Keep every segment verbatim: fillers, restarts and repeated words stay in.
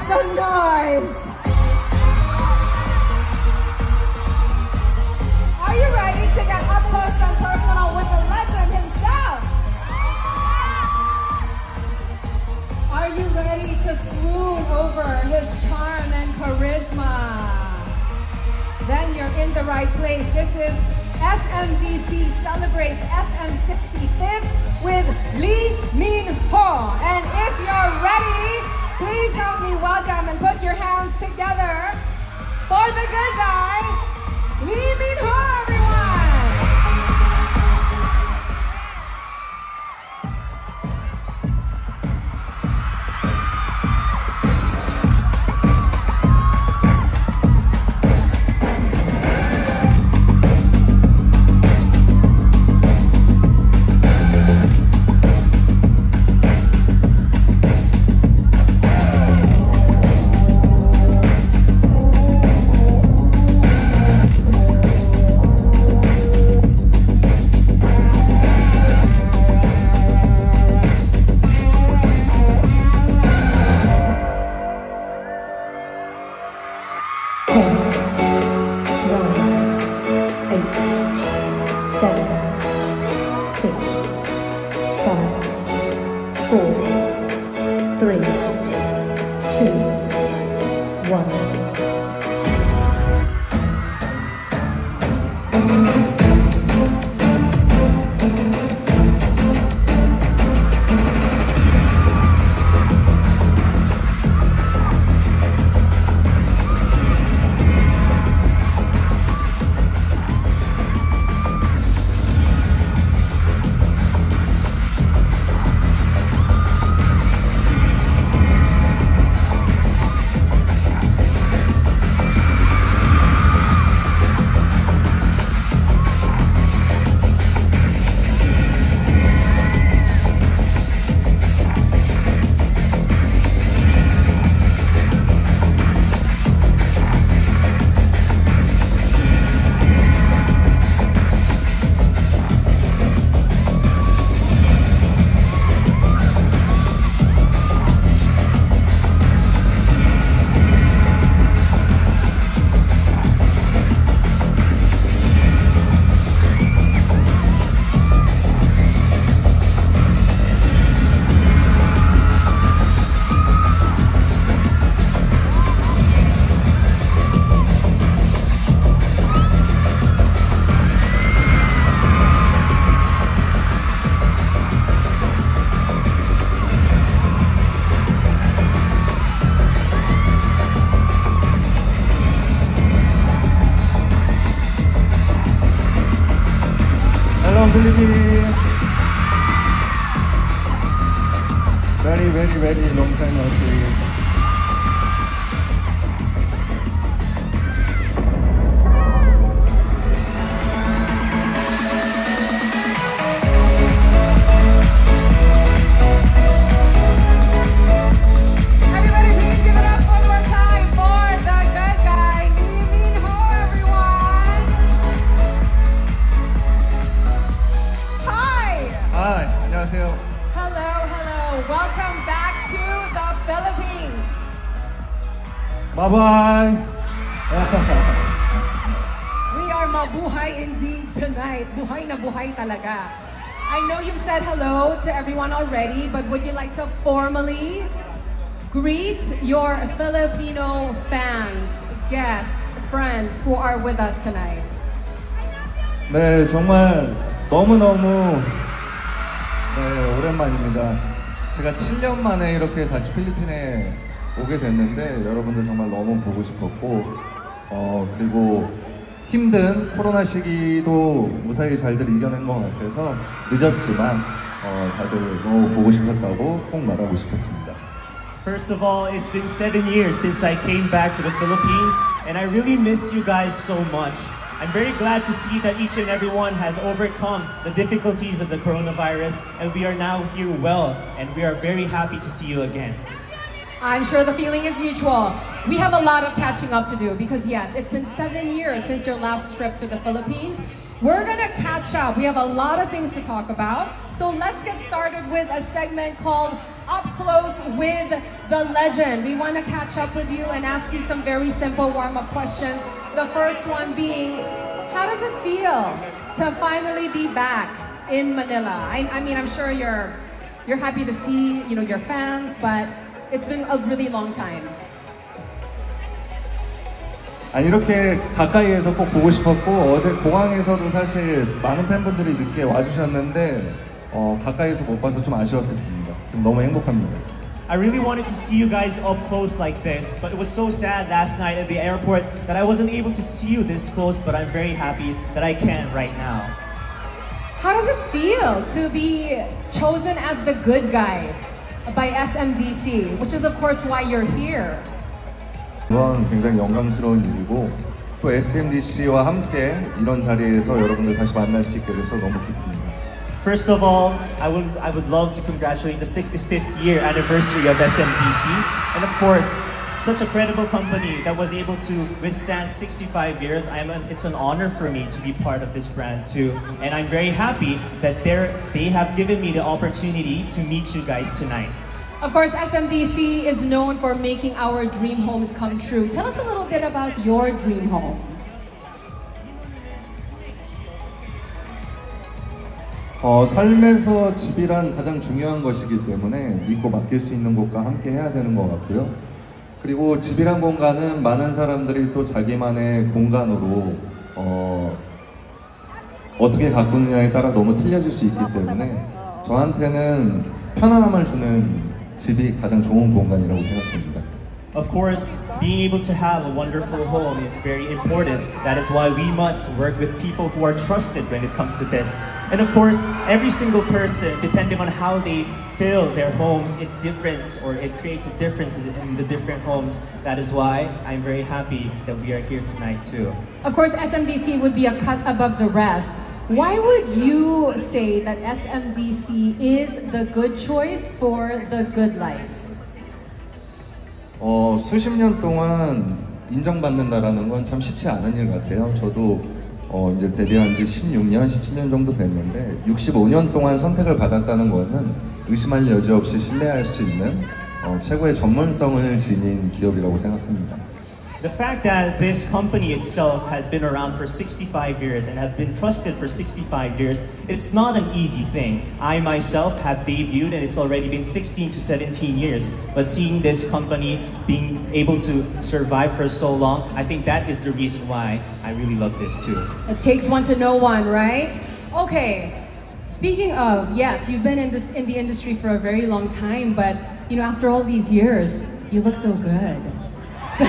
some noise. Are you ready to get up close and personal with the legend himself? Are you ready to swoon over his charm and charisma? Then you're in the right place. This is S M D C celebrates S M sixty-fifth with Lee Min-ho. And if you're ready, please help me welcome and put your hands together for the good guy, Lee Min-ho, everyone! Philippines. Very, very, very long time no see. Hello, hello. Welcome back to the Philippines. Bye-bye. We are mabuhay indeed tonight. Buhay na buhay talaga. I know you've said hello to everyone already, but would you like to formally greet your Filipino fans, guests, friends who are with us tonight? 네, 정말 너무너무 네, 오랜만입니다. 제가 칠 년 만에 이렇게 다시 필리핀에 오게 됐는데 여러분들 정말 너무 보고 싶었고 어, 그리고 힘든 코로나 시기도 무사히 잘들 이겨낸 것 같아서 늦었지만 어, 다들 너무 보고 싶었다고 꼭 말하고 싶었습니다. First of all, it's been seven years since I came back to the Philippines and I really missed you guys so much. I'm very glad to see that each and everyone has overcome the difficulties of the coronavirus and we are now here well and we are very happy to see you again. I'm sure the feeling is mutual. We have a lot of catching up to do because yes, it's been seven years since your last trip to the Philippines. We're gonna catch up. We have a lot of things to talk about. So let's get started with a segment called up close with the legend. We want to catch up with you and ask you some very simple warm-up questions. The first one being, how does it feel to finally be back in Manila? I, I mean, I'm sure you're you're happy to see, you know, your fans, but it's been a really long time. 아니 이렇게 가까이에서 꼭 보고 싶었고 어제 공항에서도 사실 많은 팬분들이 늦게 와주셨는데 어, 가까이에서 못 봐서 좀 아쉬웠었습니다. 지금 너무 행복합니다. I really wanted to see you guys up close like this, but it was so sad last night at the airport that I wasn't able to see you this close, but I'm very happy that I can right now. How does it feel to be chosen as the good guy by S M D C, which is of course why you're here? 이건 굉장히 영광스러운 일이고 또 에스엠디씨와 함께 이런 자리에서 여러분들 다시 만날 수 있게 돼서 너무 기쁩니다. First of all, I would I would love to congratulate the sixty-fifth year anniversary of S M D C, and of course, such a credible company that was able to withstand sixty-five years. I'm a, it's an honor for me to be part of this brand too, and I'm very happy that they they have given me the opportunity to meet you guys tonight. Of course, S M D C is known for making our dream homes come true. Tell us a little bit about your dream home. 어, 삶에서 집이란 가장 중요한 것이기 때문에 믿고 맡길 수 있는 곳과 함께 해야 되는 것 같고요. 그리고 집이란 공간은 많은 사람들이 또 자기만의 공간으로 어, 어떻게 가꾸느냐에 따라 너무 틀려질 수 있기 때문에 저한테는 편안함을 주는 집이 가장 좋은 공간이라고 생각합니다. Of course, being able to have a wonderful home is very important. That is why we must work with people who are trusted when it comes to this. And of course, every single person, depending on how they fill their homes, it difference or it creates a difference in the different homes. That is why I'm very happy that we are here tonight too. Of course, S M D C would be a cut above the rest. Why would you say that S M D C is the good choice for the good life? 어, 수십 년 동안 인정받는다라는 건 참 쉽지 않은 일 같아요. 저도 어, 이제 데뷔한 지 십육 년, 십칠 년 정도 됐는데 육십오 년 동안 선택을 받았다는 것은 의심할 여지 없이 신뢰할 수 있는 어, 최고의 전문성을 지닌 기업이라고 생각합니다. The fact that this company itself has been around for sixty-five years and have been trusted for sixty-five years, it's not an easy thing. I myself have debuted and it's already been sixteen to seventeen years. But seeing this company being able to survive for so long, I think that is the reason why I really love this too. It takes one to know one, right? Okay, speaking of, yes, you've been in, this, in the industry for a very long time, but you know, after all these years, you look so good. We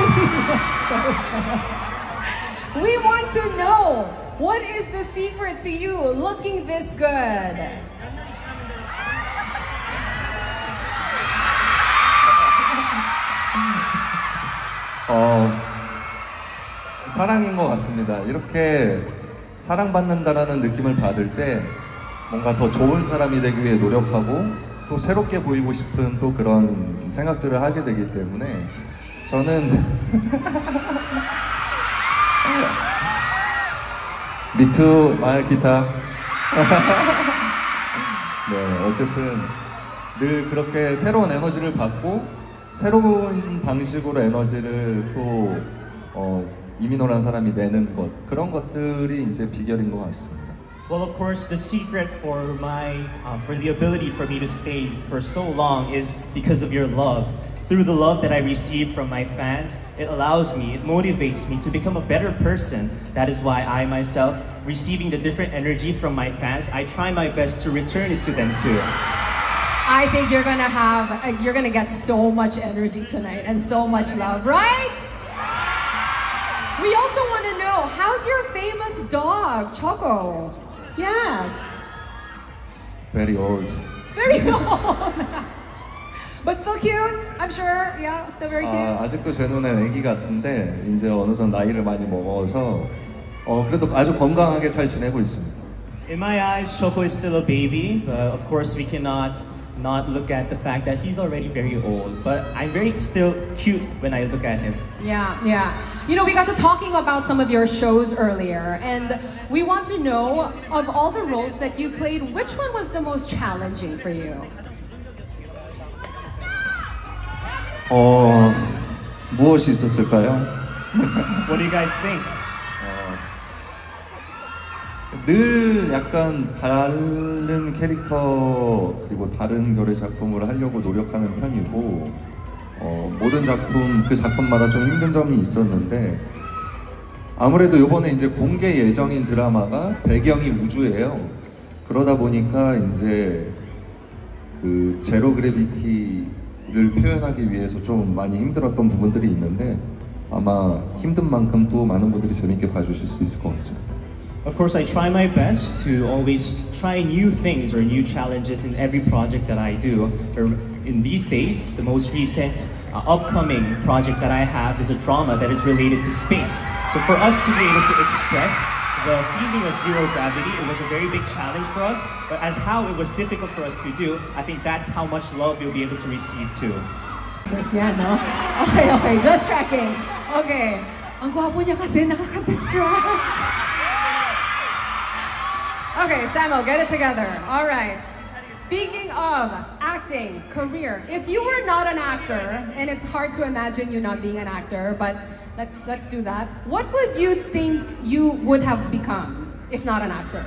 want to know, what is the secret to you looking this good? 어, 사랑인 것 같습니다. 이렇게 사랑받는다라는 느낌을 받을 때 뭔가 더 좋은 사람이 되기 위해 노력하고 또 새롭게 보이고 싶은 또 그런 생각들을 하게 되기 때문에 저는 미투 말 기타 네 어쨌든 늘 그렇게 새로운 에너지를 받고 새로운 방식으로 에너지를 또 어, 이민호라는 사람이 내는 것 그런 것들이 이제 비결인 것 같습니다. Well, of course, the secret for my, uh, for the ability for me to stay for so long is because of your love. Through the love that I receive from my fans, it allows me, it motivates me to become a better person. That is why I myself, receiving the different energy from my fans, I try my best to return it to them too. I think you're gonna have, uh, you're gonna get so much energy tonight and so much love, right? We also want to know, how's your famous dog, Choco? Yes. Very old. Very old. But still cute, I'm sure. Yeah, still very cute. 아, 아직도 제 눈엔 애기 같은데 이제 어느덧 나이를 많이 먹어서 어, 그래도 아주 건강하게 잘 지내고 있습니다. In my eyes, Choco is still a baby, but of course we cannot not look at the fact that he's already very old. But I'm very still cute when I look at him. Yeah, yeah. You know, we got to talking about some of your shows earlier, and we want to know, of all the roles that you played, which one was the most challenging for you? 어, 무엇이 있었을까요? What do you guys think? 늘 약간 다른 캐릭터 그리고 다른 결의 작품을 하려고 노력하는 편이고 어, 모든 작품 그 작품마다 좀 힘든 점이 있었는데 아무래도 이번에 이제 공개 예정인 드라마가 배경이 우주예요. 그러다 보니까 이제 그 제로 그래비티를 표현하기 위해서 좀 많이 힘들었던 부분들이 있는데 아마 힘든 만큼 또 많은 분들이 재밌게 봐주실 수 있을 것 같습니다. Of course, I try my best to always try new things or new challenges in every project that I do. In these days, the most recent uh, upcoming project that I have is a drama that is related to space. So for us to be able to express the feeling of zero gravity, it was a very big challenge for us. But as how it was difficult for us to do, I think that's how much love you'll be able to receive too. Yeah, no? Okay, okay, just checking. Okay. Ang gwapo niya kasi, nakaka-distract. Okay, Samuel, get it together. All right. Speaking of acting, career, if you were not an actor, and it's hard to imagine you not being an actor, but let's let's do that. What would you think you would have become if not an actor?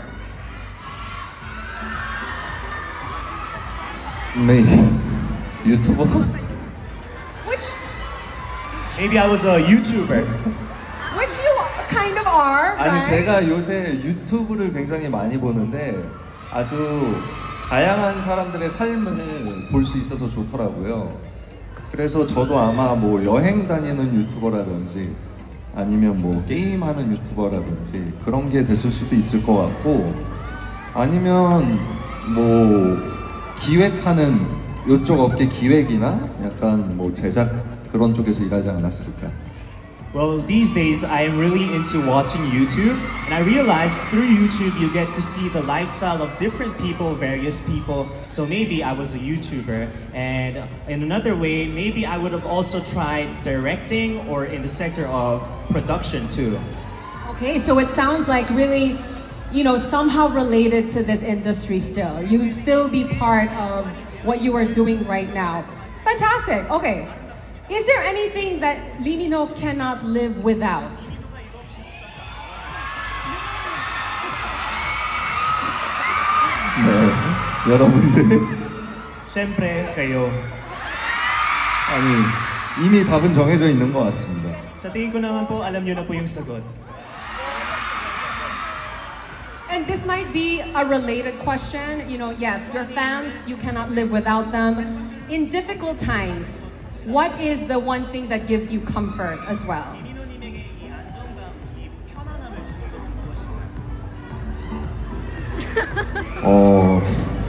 네, 유튜버? Which Maybe I was a YouTuber. which you kind of are, 아니 right? 제가 요새 유튜브를 굉장히 많이 보는데 아주 다양한 사람들의 삶을 볼 수 있어서 좋더라고요. 그래서 저도 아마 뭐 여행 다니는 유튜버라든지 아니면 뭐 게임하는 유튜버라든지 그런 게 됐을 수도 있을 것 같고 아니면 뭐 기획하는 이쪽 업계 기획이나 약간 뭐 제작 그런 쪽에서 일하지 않았을까. Well, these days I am really into watching YouTube, and I realized through YouTube you get to see the lifestyle of different people, various people. So maybe I was a YouTuber, and in another way, maybe I would have also tried directing or in the sector of production too. Okay, so it sounds like really, you know, somehow related to this industry still. You would still be part of what you are doing right now. Fantastic. Okay. Is there anything that Lee Min-ho cannot live without? 네, 여러분들 Siyempre, kayo. 아니 이미 답은 정해져 있는 것 같습니다. Sa tingin ko naman po, alam nyo na po yung sagot. And this might be a related question. You know, yes, your fans, you cannot live without them. In difficult times, what is the one thing that gives you comfort as well? 어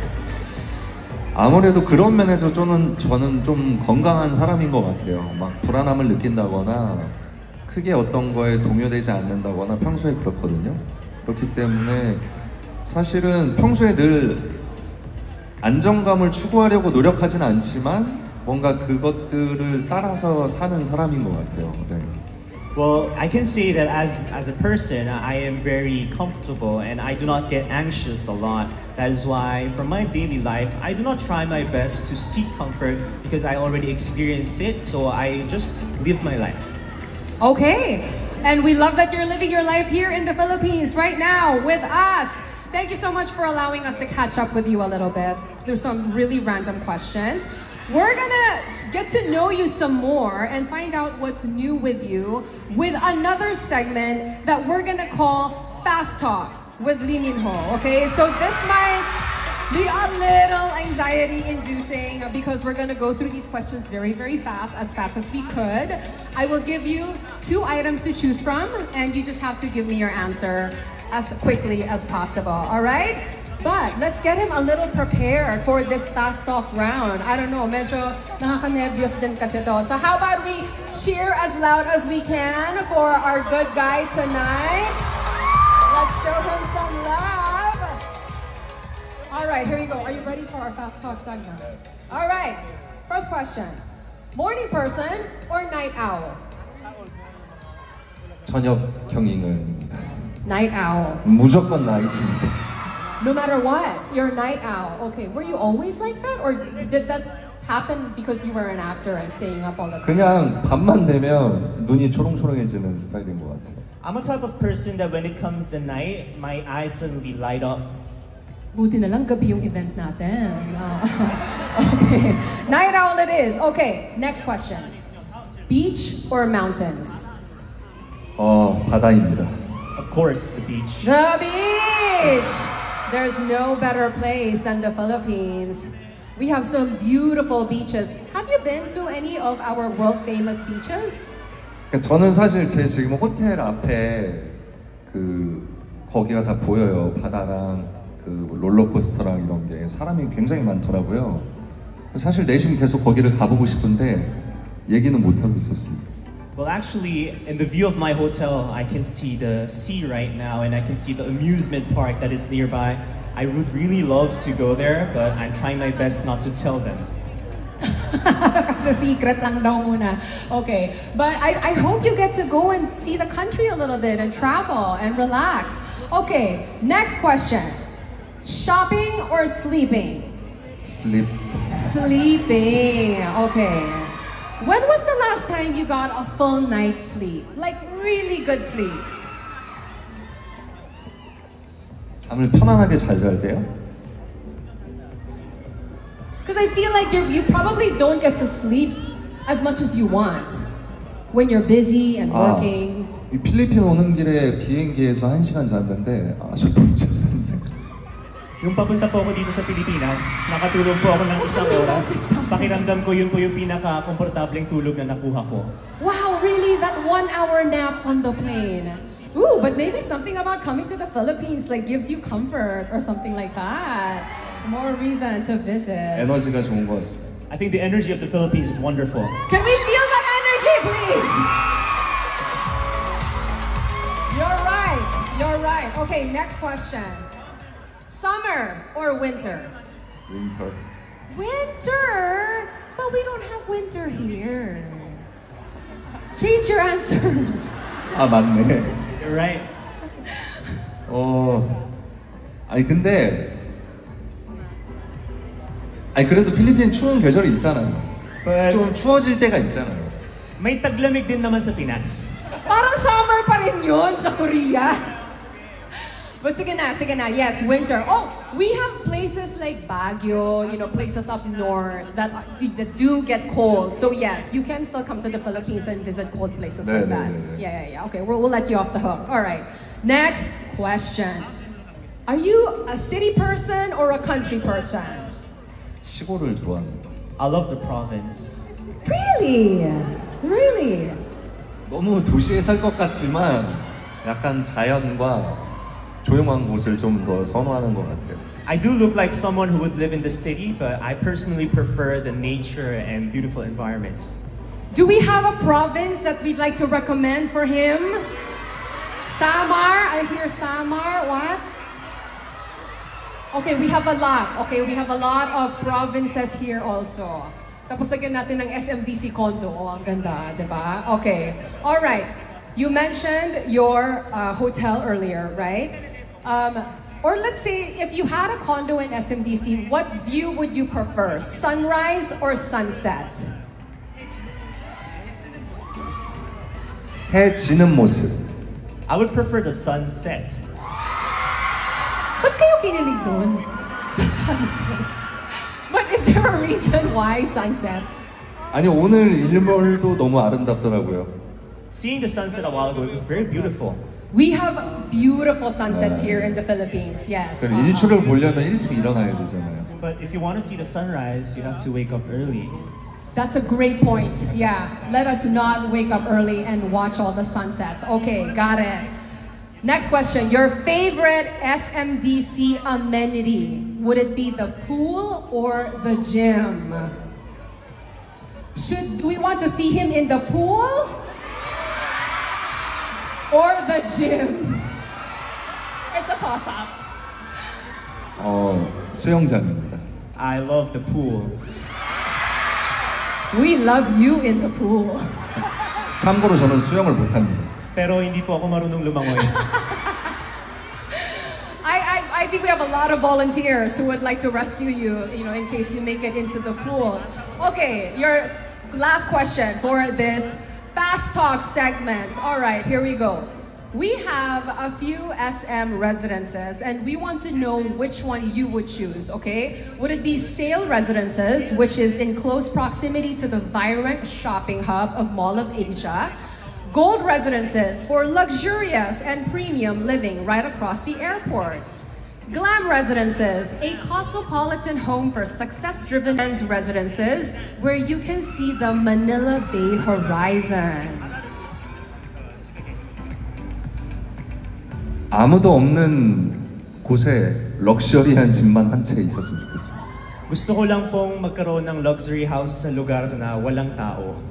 아무래도 그런 면에서 저는 저는 좀 건강한 사람인 것 같아요. 막 불안함을 느낀다거나 크게 어떤 거에 동요되지 않는다거나 평소에 그렇거든요. 그렇기 때문에 사실은 평소에 늘 안정감을 추구하려고 노력하진 않지만 뭔가 그것들을 따라서 사는 사람인 것 같아요. 네. Well, I can say that as as a person, I am very comfortable and I do not get anxious a lot. That is why, for my daily life, I do not try my best to seek comfort because I already experience it. So I just live my life. Okay, and we love that you're living your life here in the Philippines right now with us. Thank you so much for allowing us to catch up with you a little bit through some really random questions. We're gonna get to know you some more and find out what's new with you with another segment that we're gonna call Fast Talk with Lee Min-ho. Okay, so this might be a little anxiety inducing because we're gonna go through these questions very, very fast, as fast as we could. I will give you two items to choose from and you just have to give me your answer as quickly as possible, all right? But let's get him a little prepared for this fast talk round. I don't know, medyo nakaka-nervyos din kasi to. So how about we cheer as loud as we can for our good guy tonight? Let's show him some love. All right, here we go. Are you ready for our fast talk segment? All right, first question. Morning person or night owl? 저녁 경잉입니다. Night owl. 무조건 나이십니다. No matter what, you're a night owl. Okay, were you always like that? Or did that happen because you were an actor and staying up all the time? 그냥 밤만 되면 눈이 초롱초롱해지는 스타일인 것 같아요. I'm a type of person that when it comes to night, my eyes suddenly light up. Buti na lang gabi yung event natin. Ah, okay, night owl it is. Okay, next question. Beach or mountains? 어, 바다입니다. Of course, the beach. The beach! There's no better place than the Philippines. We have some beautiful beaches. Have you been to any of our world famous beaches? 그러니까 저는 사실 제 지금 호텔 앞에 그 거기가 다 보여요. 바다랑 그 롤러코스터랑 이런 게 사람이 굉장히 많더라고요. 사실 내심 계속 거기를 가보고 싶은데 얘기는 못 하고 있었습니다. Well, actually, in the view of my hotel, I can see the sea right now, and I can see the amusement park that is nearby. I would really love to go there, but I'm trying my best not to tell them. Kasi secret lang daw muna. Okay, but I, I hope you get to go and see the country a little bit and travel and relax. Okay, next question. Shopping or sleeping? Sleep. Sleeping. Okay. When was the last time you got a full night's sleep? Like really good sleep? 잠을 편안하게 잘 잘 때요? Because I feel like you you probably don't get to sleep as much as you want when you're busy and working. 이 필리핀 오는 길에 비행기에서 한 시간 잤는데 아주 푹 잤다는 생각. Yung papunta po ako dito sa Pilipinas, nakatulog po ako ng isang oras. Pakiramdam ko yun po yung pinaka-komportableng tulog na nakuha ko. Wow, really? That one hour nap on the plane. Ooh, but maybe something about coming to the Philippines like gives you comfort or something like that. More reason to visit. 에너지가 좋은 것 같습니다. I think the energy of the Philippines is wonderful. Can we feel that energy, please? You're right. You're right. Okay, next question. Summer or winter? Winter. Winter? But we don't have winter here. Change your answer. 아 맞네. You're right. 어, 아니 근데, 아니 그래도 필리핀 추운 계절이 있잖아요. But 좀 추워질 때가 있잖아요. may taglamig din naman sa Pinas. Parang summer pa rin yun sa Korea. But sige na, sige na, yes, winter. Oh, we have places like Baguio, you know, places up north that, that do get cold. So yes, you can still come to the Philippines and visit cold places 네, like 네, that. 네, 네. Yeah, yeah, yeah. Okay, we'll, we'll let you off the hook. All right. Next question. Are you a city person or a country person? 시골을 좋아합니다. I love the province. Really? Really? 너무 도시에 살 것 같지만 약간 자연과 조용한 곳을 좀 더 선호하는 것 같아요. I do look like someone who would live in the city, but I personally prefer the nature and beautiful environments. Do we have a province that we'd like to recommend for him? Samar? I hear Samar. What? Okay, we have a lot. Okay, we have a lot of provinces here also. Tapos lagyan natin ng S M D C condo. Oh, ang ganda, di ba? Okay. All right. You mentioned your uh, hotel earlier, right? Um, or let's say if you had a condo in S M D C, what view would you prefer? Sunrise or sunset? 해 지는 모습. I would prefer the sunset. Ba't kayo kinilig dun sa sunset? But is there a reason why sunset? 아니 오늘 일몰도 너무 아름답더라고요. Seeing the sunset a while ago, it was very beautiful. We have beautiful sunsets here in the Philippines, yes. 그럼 일출을 보려면 일찍 일어나야 되잖아요. But if you want to see the sunrise, you have to wake up early. That's a great point. Yeah, let us not wake up early and watch all the sunsets. Okay, got it. Next question. Your favorite S M D C amenity? Would it be the pool or the gym? Should do we want to see him in the pool or the gym? It's a toss-up. 어 수영장입니다. I love the pool. We love you in the pool. 참고로 저는 수영을 못합니다. Pero hindi po ako marunong lumangoy. I, I, I I think we have a lot of volunteers who would like to rescue you, you know, in case you make it into the pool. Okay, your last question for this Fast Talk segment. All right, here we go. We have a few S M residences and we want to know which one you would choose, okay? Would it be Sale Residences, which is in close proximity to the vibrant shopping hub of Mall of Asia? Gold Residences for luxurious and premium living right across the airport. Glam Residences, a cosmopolitan home for success-driven men's residences where you can see the Manila Bay horizon. 아무도 없는 곳에 럭셔리한 집만 한 채 있었으면 좋겠습니다. Gusto ko lang pong magkaroon ng luxury house sa lugar na walang tao.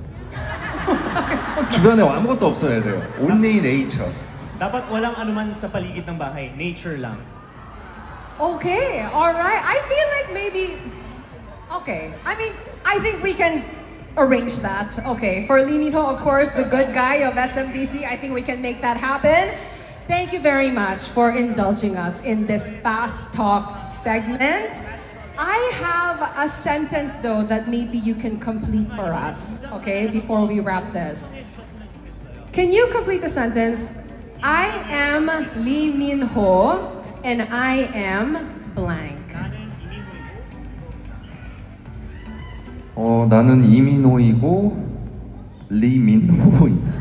주변에 아무것도 없어야 돼요. Only nature. Dapat walang anuman sa paligid ng bahay. Nature lang. Okay, all right. I feel like maybe, okay. I mean, I think we can arrange that. Okay, for Lee Min-ho, of course, the good guy of S M D C, I think we can make that happen. Thank you very much for indulging us in this Fast Talk segment. I have a sentence though that maybe you can complete for us, okay, before we wrap this. Can you complete the sentence? I am Lee Min-ho and I am blank. 어, 나는 이민호이고 리민호이다.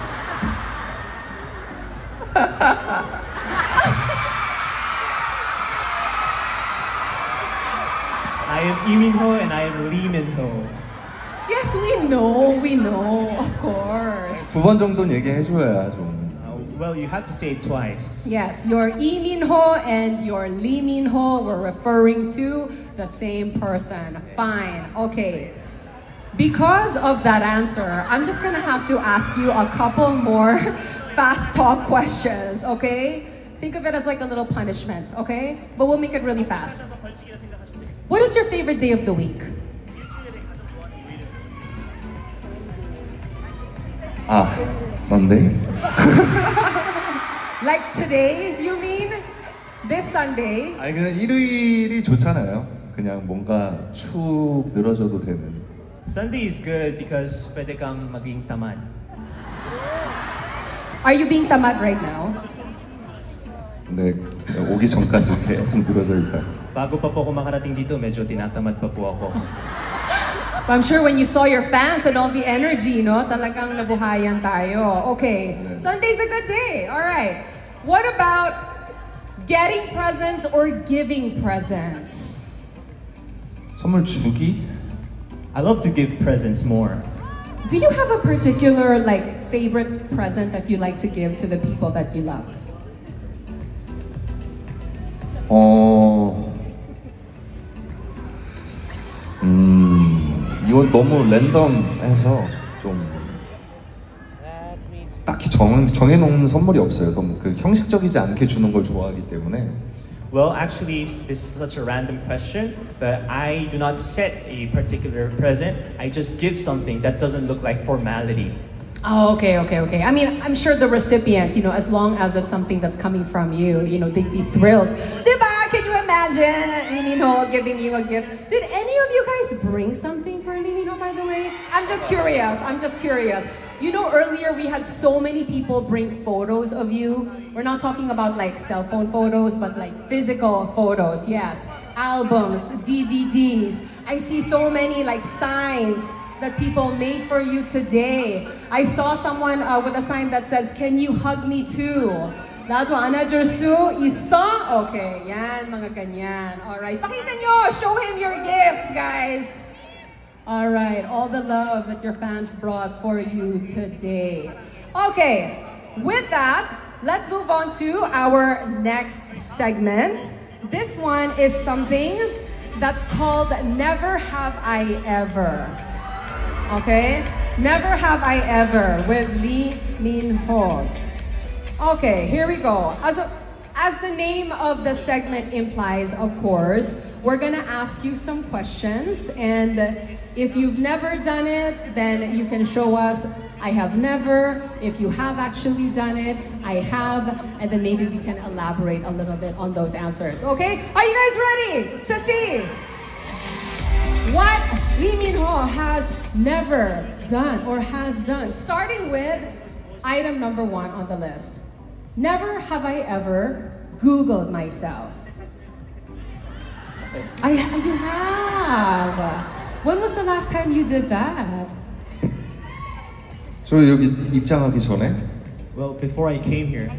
I am Lee Min-ho and I am Lee Min-ho. Yes, we know, we know, of course. 두 번 정도는 얘기해줘야 좀. Uh, well, you have to say it twice. Yes, your Lee Min-ho and your Lee Min-ho were referring to the same person. Fine, okay. Because of that answer, I'm just gonna have to ask you a couple more fast talk questions, okay? Think of it as like a little punishment, okay? But we'll make it really fast. What is your favorite day of the week? 아, Sunday? Like today, you mean? This Sunday? 아니 그냥 일요일이 좋잖아요. 그냥 뭔가 축 늘어져도 되는. Sunday is good because pwede kang maging tamad. Are you being tamad right now? 네, 오기 전까지 계속 늘어져 있다. Bago pa po ako makarating dito, medyo tinatamad pa po ako. I'm sure when you saw your fans and all the energy, no? Talagang nabuhayan tayo. Okay, Sunday's a good day. All right. What about getting presents or giving presents? 선물 주기? I love to give presents more. Do you have a particular like favorite present that you like to give to the people that you love? 어, 음, 이건 너무 랜덤해서 좀 딱히 정, 정해놓은 선물이 없어요. 너무 그 형식적이지 않게 주는 걸 좋아하기 때문에. Well, actually, this is such a random question, but I do not set a particular present. I just give something that doesn't look like formality. Oh, okay, okay, okay. I mean, I'm sure the recipient, you know, as long as it's something that's coming from you, you know, they'd be thrilled. Diba? Can you imagine Lee Min-ho giving you a gift? Did any of you guys bring something for Lee Min-ho, by the way? I'm just curious. I'm just curious. You know, earlier we had so many people bring photos of you. We're not talking about like cell phone photos, but like physical photos, yes. Albums, D V Ds. I see so many like signs that people made for you today. I saw someone uh, with a sign that says, "Can you hug me too?" 나도 안아줄 수 있어? Okay, yan, mga ganyan. Alright, pakita nyo! Show him your gifts, guys! Alright, all the love that your fans brought for you today. Okay, with that, let's move on to our next segment. This one is something that's called Never Have I Ever. Okay? Never Have I Ever with Lee Min-ho. Okay, here we go. As, a, as the name of the segment implies, of course, we're gonna ask you some questions, and If you've never done it, then you can show us, I have never. If you have actually done it, I have. And then maybe we can elaborate a little bit on those answers. Okay? Are you guys ready to see what Lee Min-ho has never done or has done? Starting with item number one on the list. Never have I ever Googled myself. I, you have. When was the last time you did that? 저 여기 입장하기 전에 Well, before I came here,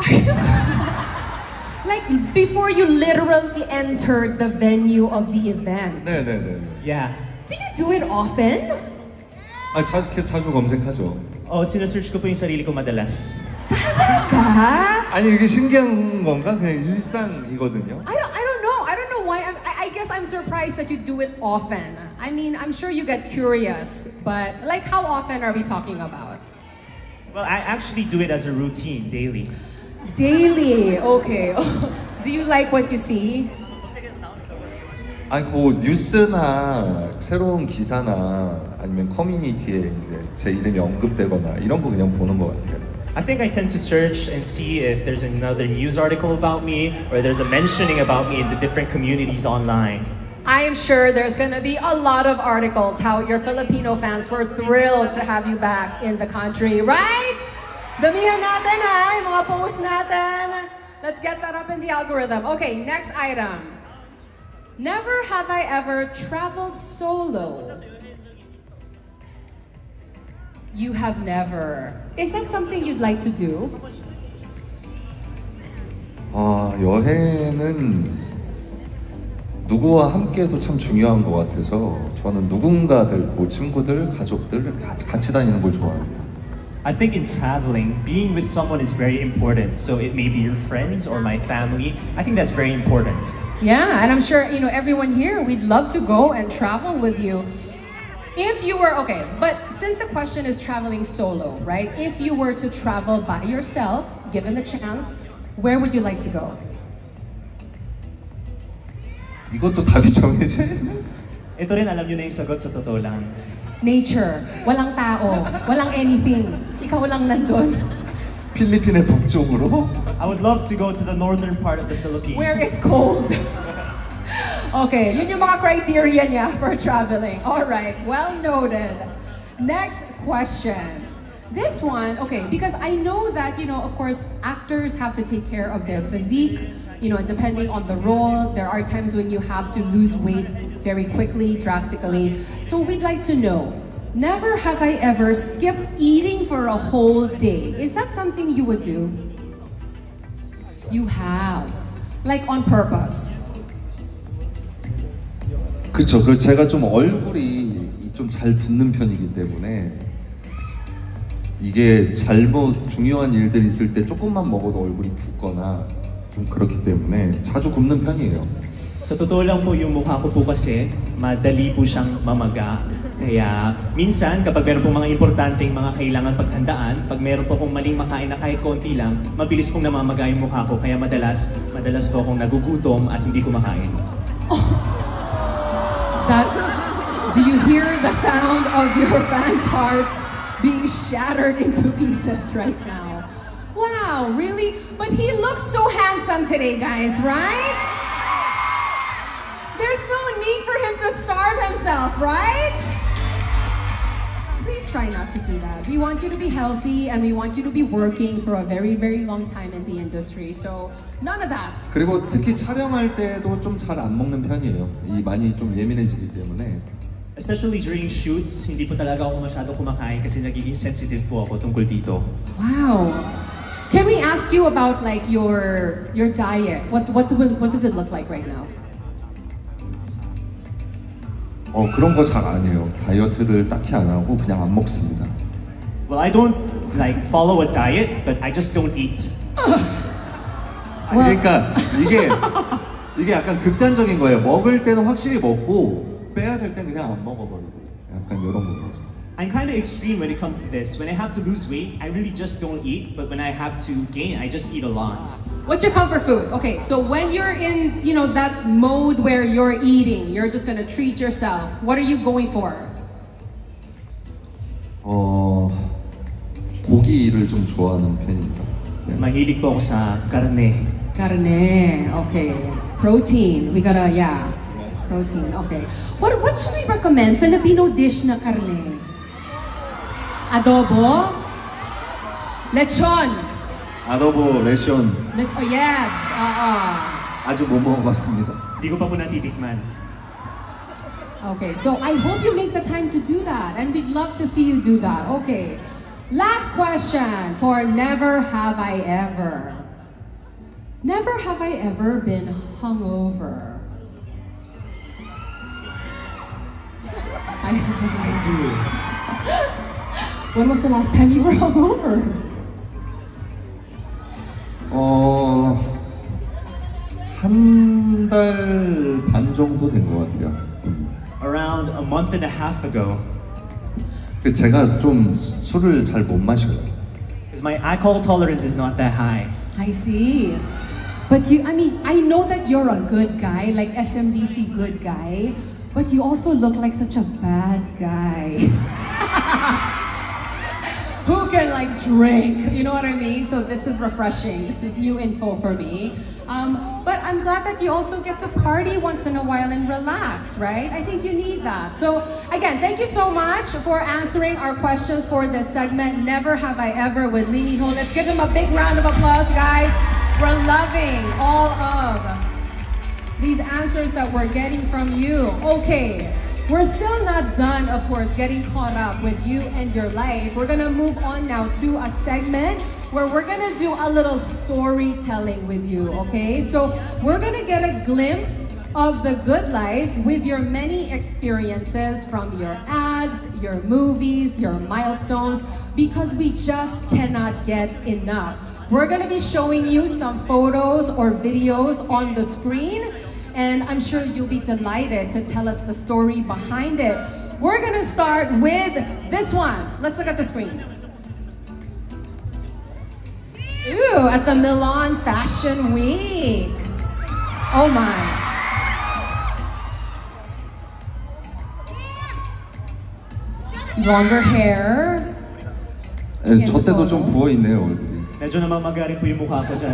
Like before you literally entered the venue of the event. 네네네. yeah. Do you do it often? 아 자주 자주 검색하죠. Oh, sinesearch ko po yung sarili ko madalas. Talaga? 아니 이게 신기한 건가? 그냥 일상이거든요. I don't, I don't know. I don't know why. I'm, I, I guess I'm surprised that you do it often. I mean, I'm sure you get curious, but like how often are we talking about? Well, I actually do it as a routine, daily. Daily. Okay. Do you like what you see? 아니 뭐 뉴스나 새로운 기사나 아니면 커뮤니티에 이제 제 이름이 언급되거나 이런 거 그냥 보는 것 같아요. I think I tend to search and see if there's another news article about me or there's a mentioning about me in the different communities online. I am sure there's going to be a lot of articles how your Filipino fans were thrilled to have you back in the country, right? Damihan natin ha, yung mga posts natin. Let's get that up in the algorithm. Okay, next item. Never have I ever traveled solo. You have never. Is that something you'd like to do? 아 여행은 누구와 함께도 참 중요한 것 같아서 저는 누군가들, 뭐 친구들, 가족들 같이, 같이 다니는 걸 좋아합니다. I think in traveling, being with someone is very important. So it may be your friends or my family. I think that's very important. Yeah, and I'm sure, you know, everyone here, we'd love to go and travel with you. If you were, okay, but since the question is traveling solo, right? If you were to travel by yourself, given the chance, where would you like to go? 이것도 답이 정해져? Ito rin, alam nyo na yung sagot sa totoo lang. Nature. Walang tao. Walang anything. Ikaw lang nandun. 필리핀의 북쪽으로? I would love to go to the northern part of the Philippines. Where it's cold. Okay, yun yung mga criteria niya for traveling. All right, well noted. Next question. This one, okay, because I know that, you know, of course, actors have to take care of their physique. You know, depending on the role, there are times when you have to lose weight very quickly, drastically. So we'd like to know, never have I ever skipped eating for a whole day. Is that something you would do? You have. Like on purpose. 그쵸. 그 제가 좀 얼굴이 좀 잘 붓는 편이기 때문에 이게 잘못 중요한 일들 있을 때 조금만 먹어도 얼굴이 붓거나 좀 그렇기 때문에 자주 굽는 편이에요. Sa totoo lang po, yung mukha ko po kasi, madali po siyang mamaga. Kaya minsan, kapag meron po mga importanteng mga kailangan paghandaan, pag meron po akong maling makain na kahit konti lang, mabilis pong namamaga yung mukha ko. Kaya madalas, madalas po akong nagugutom at hindi kumakain. Oh, that, do you hear the sound of your fans' hearts being shattered into pieces right now? Wow, really? But he looks so handsome today, guys, right? There's no need for him to starve himself, right? Please try not to do that. We want you to be healthy and we want you to be working for a very, very long time in the industry. So none of that. 그리고 특히 촬영할 때도 좀 잘 안 먹는 편이에요. 이 많이 좀 예민해지기 때문에. Especially during shoots, hindi po talaga ako masyado kumakain kasi nagiging sensitive po ako tungkol dito. Wow. Can we ask you about like your your diet? What what was what does it look like right now? 어 그런 거 잘 안 해요. 다이어트를 딱히 안 하고 그냥 안 먹습니다. Well, I don't like follow a diet, but I just don't eat. 아니, 그러니까 이게 이게 약간 극단적인 거예요. 먹을 때는 확실히 먹고 빼야 될 땐 그냥 안 먹어버리고 약간 이런 거죠. I'm kind of extreme when it comes to this. When I have to lose weight, I really just don't eat. But when I have to gain, I just eat a lot. What's your comfort food? Okay, so when you're in, you know, that mode where you're eating, you're just gonna treat yourself. What are you going for? 어 고기를 좀 좋아하는 편입니다. 네. Mahilig po ako sa karne. Carne. Okay. Protein. We gotta, yeah. Protein. Okay. What what should we recommend? Filipino dish na carne. Adobo. Lechon. 아도보 레션 Le- oh, yes. Uh-uh. 아직 못 먹어봤습니다. Hindi ko pa po natitikman. Okay, so I hope you make the time to do that, and we'd love to see you do that. Okay, last question for Never Have I Ever. Never have I ever been hungover. I, I do. when was the last time you were hungover? 어, 한 달 반 정도 된 것 같아요. Around a month and a half ago, 그 제가 좀 수- 술을 잘 못 마셔요. because my alcohol tolerance is not that high. I see. But you, I mean, I know that you're a good guy, like S M D C good guy, but you also look like such a bad guy. Who can like drink, you know what I mean? So this is refreshing. This is new info for me. Um, but I'm glad that you also get to party once in a while and relax, right? I think you need that. So again, thank you so much for answering our questions for this segment, Never Have I Ever with Lee Min-ho. Let's give him a big round of applause, guys. We're loving all of these answers that we're getting from you. Okay. We're still not done, of course, getting caught up with you and your life. We're gonna move on now to a segment where we're gonna do a little storytelling with you, okay? So we're gonna get a glimpse of the good life with your many experiences from your ads, your movies, your milestones, because we just cannot get enough. We're gonna be showing you some photos or videos on the screen, and I'm sure you'll be delighted to tell us the story behind it. We're gonna start with this one. Let's look at the screen. Ooh, at the Milan Fashion Week. Oh my. Longer hair. 네, 저 때도 좀 부어 있네요 얼굴이. Medyo namamagari po yung mukha ko dyan.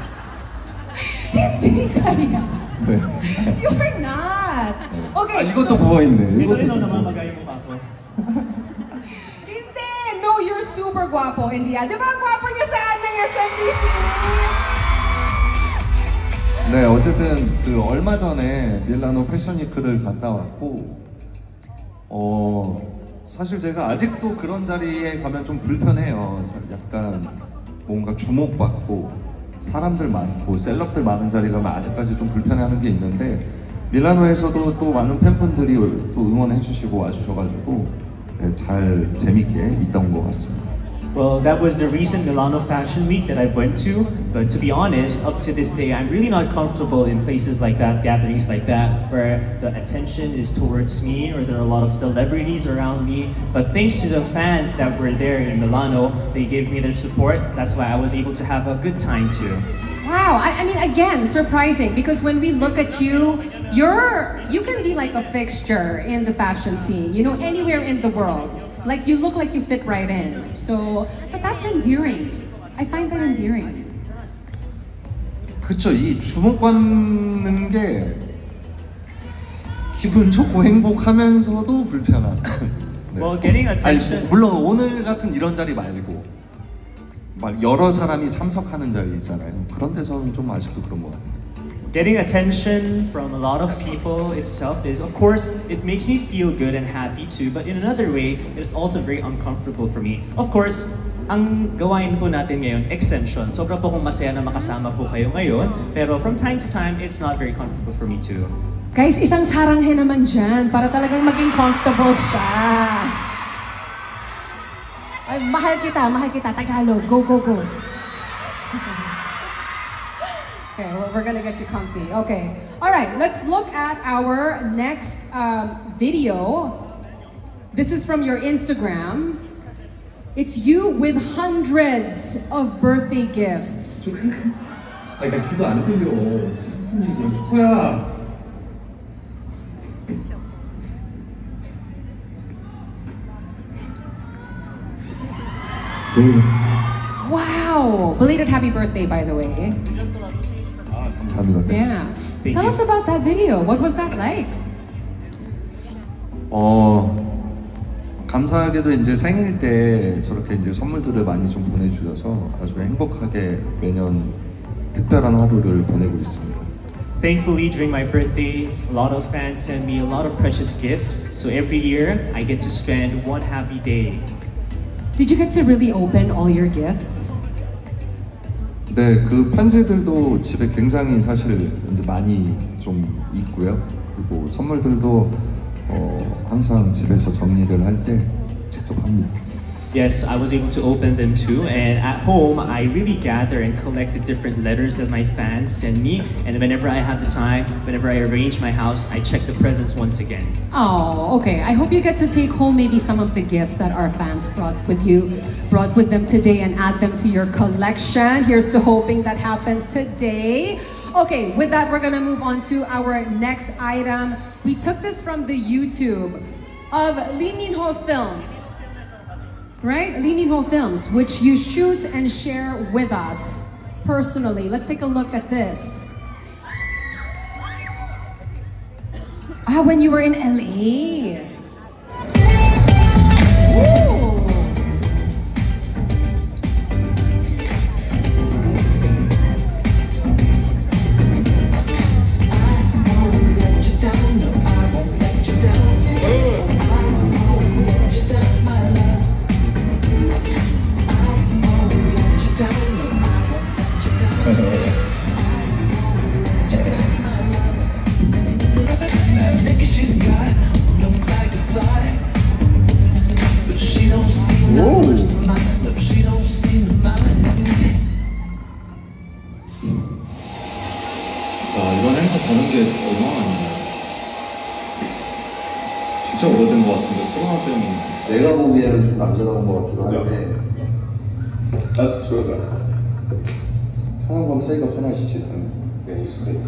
Hindi kaya. 네. You're not. Okay. 아 이것도 부어 있네. Ito 이것도 rin 좀 ang 부어. namamagay yung mukha ko. Hindi! No, you're super guapo, India. Di ba ang guapo niya sa ad ng S M D C? 네 어쨌든 그 얼마 전에 밀라노 패션위크를 갔다 왔고 어 사실 제가 아직도 그런 자리에 가면 좀 불편해요. 약간 뭔가 주목받고 사람들 많고 셀럽들 많은 자리 가면 아직까지 좀 불편해하는 게 있는데 밀라노에서도 또 많은 팬분들이 또 응원해 주시고 와주셔가지고 네, 잘 재밌게 있던 것 같습니다. Well, that was the recent Milano Fashion Week that I went to. But to be honest, up to this day, I'm really not comfortable in places like that, gatherings like that, where the attention is towards me or there are a lot of celebrities around me. But thanks to the fans that were there in Milano, they gave me their support. That's why I was able to have a good time too. Wow, I, I mean, again, surprising because when we look at you, you're you can be like a fixture in the fashion scene, you know, anywhere in the world. Like you look like you fit right in. So, but that's endearing. I find that endearing. 그쵸, 이 주목받는 게 기분 좋고 행복하면서도 불편한. 네. Well, getting attention. 아니, 물론 오늘 같은 이런 자리 말고 막 여러 사람이 참석하는 자리 있잖아요. 그런 데서는 좀 아직도 그런 것 같아요. Getting attention from a lot of people itself is, of course, it makes me feel good and happy too, but in another way, it's also very uncomfortable for me. Of course, ang gawain po natin ngayon, extension. Sobra po kong masaya na makasama po kayo ngayon, pero from time to time, it's not very comfortable for me too. Guys, isang saranghe naman dyan para talagang maging comfortable siya. Ay, mahal kita, mahal kita. Tagalog. Go, go, go. Okay, well, we're gonna get you comfy. Okay. All right, let's look at our next um, video. This is from your Instagram. It's you with hundreds of birthday gifts. 아니, 나 귀가 안 들려. 무슨 얘기야? 축구야. Wow! Belated happy birthday, by the way. 아, 감사합니다. Yeah. Thank Tell you. us about that video. What was that like? 어, 감사하게도 이제 생일 때 저렇게 이제 선물들을 많이 좀 보내주셔서 아주 행복하게 매년 특별한 하루를 보내고 있습니다. Thankfully, during my birthday, a lot of fans send me a lot of precious gifts. So every year, I get to spend one happy day. Did you get to really open all your gifts? 네, 그 편지들도 집에 굉장히 사실 이제 많이 좀 있고요. 그리고 선물들도 어, 항상 집에서 정리를 할 때 직접 합니다. Yes, I was able to open them too. And at home, I really gather and collect the different letters that my fans send me. And whenever I have the time, whenever I arrange my house, I check the presents once again. Oh, okay. I hope you get to take home maybe some of the gifts that our fans brought with you, brought with them today, and add them to your collection. Here's to hoping that happens today. Okay, with that, we're gonna move on to our next item. We took this from the YouTube of Lee Min-ho Films. Right? Lee Min-ho Films, which you shoot and share with us personally. Let's take a look at this. Ah, when you were in L A. Woo! 이번 행사 가는 게 얼마나 진짜 오래된 것 같은데 코로나 때문에 내가 보기에는 좀 남자다운 것 같기도 한데 나도 저러다 편한 건 타이가 편하시지 네, 있을 수가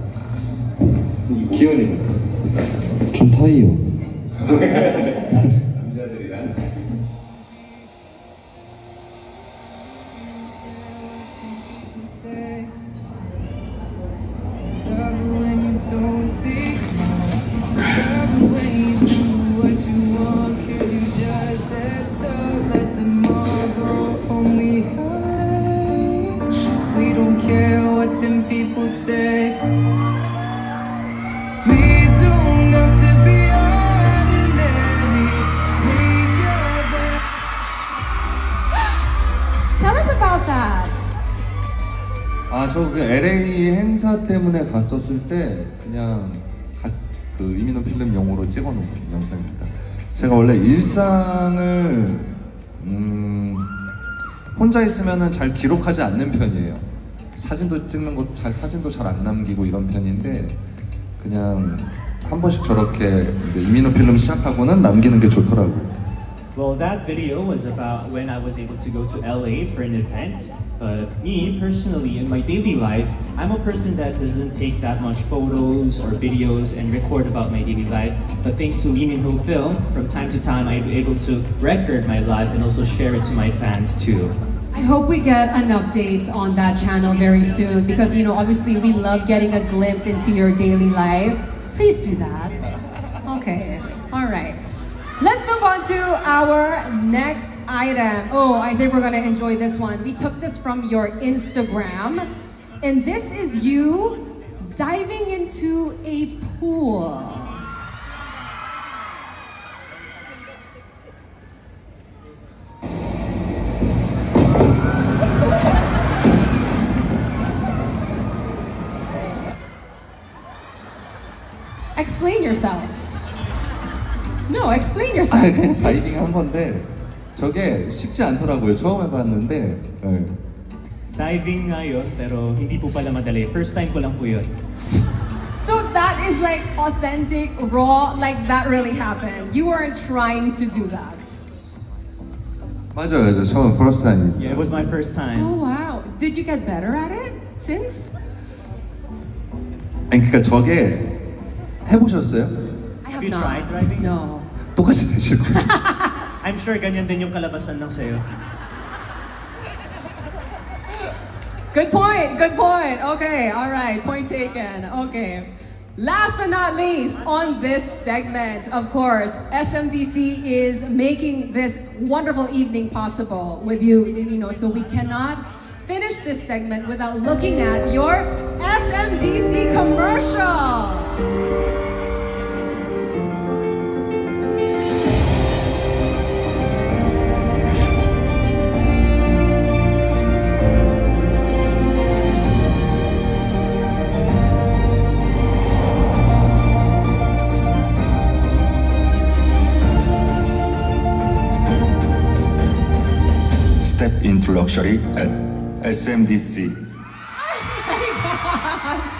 있다 기현이는? 전 타이요 남자들이란? Don't see love when you do what you want, cause you just said so. Let them all go, only high. We don't care what them people say. We don't have to be ordinary. Wake up. Tell us about that. 아, 저 그 엘에이 행사 때문에 갔었을 때 그냥 가, 그 이민호 필름 용으로 찍어놓은 영상입니다. 제가 원래 일상을 음, 혼자 있으면은 잘 기록하지 않는 편이에요. 사진도 찍는 거 잘 사진도 잘 안 남기고 이런 편인데 그냥 한 번씩 저렇게 이제 이민호 필름 시작하고는 남기는 게 좋더라고요. Well, that video was about when I was able to go to L A for an event. But me, personally, in my daily life, I'm a person that doesn't take that much photos or videos and record about my daily life. But thanks to Lee Min-ho Film, from time to time, I'm able to record my life and also share it to my fans too. I hope we get an update on that channel very soon because, you know, obviously we love getting a glimpse into your daily life. Please do that. Okay, all right. Let's move on to our next item. Oh, I think we're gonna enjoy this one. We took this from your Instagram, and this is you diving into a pool. Explain yourself. No, explain yourself. 아, 그냥 다이빙 한 건데 저게 쉽지 않더라고요. 처음 해봤는데 네. Diving nga yun, pero hindi po pala madali. First time ko lang po yun. So that is like authentic, raw, like that really happened. You weren't trying to do that. 맞아요, 맞아요. 처음 first time. Yeah, it was my first time. Oh wow. Did you get better at it since? 아니 그러니까 저게 해보셨어요? I have You not. tried driving? No. 똑같이 되실 거예요. I'm sure ganyan din yung kalabasan ng sayo. Good point, good point. Okay, all right, point taken. Okay. Last but not least, on this segment, of course, S M D C is making this wonderful evening possible with you, Livino. So we cannot finish this segment without looking at your S M D C commercial. Step into luxury at S M D C. Oh my gosh!